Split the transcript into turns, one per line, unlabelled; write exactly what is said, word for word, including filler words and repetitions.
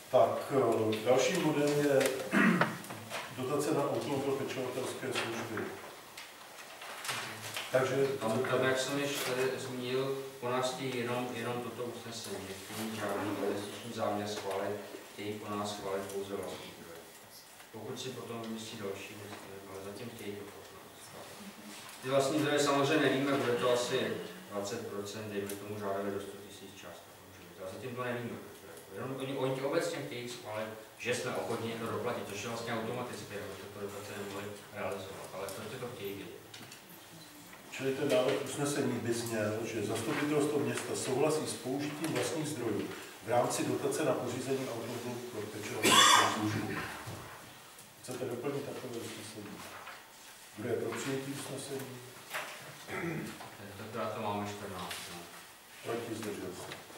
Tak, dalším bodem je dotace na automobil pečovatelské služby. Takže...
Tam, tam, jak jsem již tady zmínil, po nás chtějí jenom, jenom toto usnesení, nechtějí žádný investiční záměr schválit, chtějí po nás schválit pouze vlastní zdroje. Pokud si potom vymyslí další, ale zatím chtějí to po nás. Ty vlastní zdroje samozřejmě nevíme, bude to asi dvacet procent, dejme tomu žádali do sto tisíc částka, ale zatím to nevíme. Jenom oni, oni obecně chtějí schválit, že jsme ochotní to doplatit, což je vlastně automatické, protože to dotace nemohli realizovat, ale prostě to chtějí vědět.
Čili ten návrh usnesení by zněl, že zastupitelstvo města souhlasí s použitím vlastních zdrojů v rámci dotace na pořízení automobilů pro pečovatelskou službu. Chcete doplnit takové usnesení? Kdo je pro přijetí usnesení?
Tentokrát to máme čtrnáct.
Proti zdržel se.